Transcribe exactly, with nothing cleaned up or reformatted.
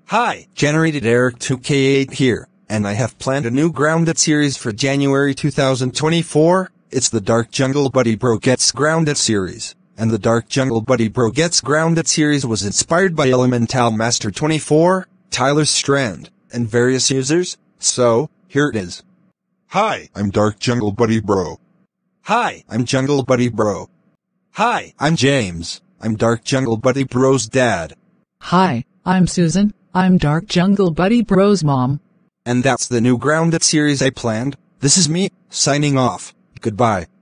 Hi, Generated Eric two K eight here, and I have planned a new Grounded series for January two thousand twenty-four. It's the Dark Jungle Buddy Bro Gets Grounded series, and the Dark Jungle Buddy Bro Gets Grounded series was inspired by Elemental Master twenty-four, Tyler Strand, and various users, so, here it is. Hi, I'm Dark Jungle Buddy Bro. Hi, I'm Jungle Buddy Bro. Hi, I'm James. I'm Dark Jungle Buddy Bro's dad. Hi, I'm Susan. I'm Dark Jungle Buddy Bro's mom. And that's the new Grounded series I planned. This is me, signing off. Goodbye.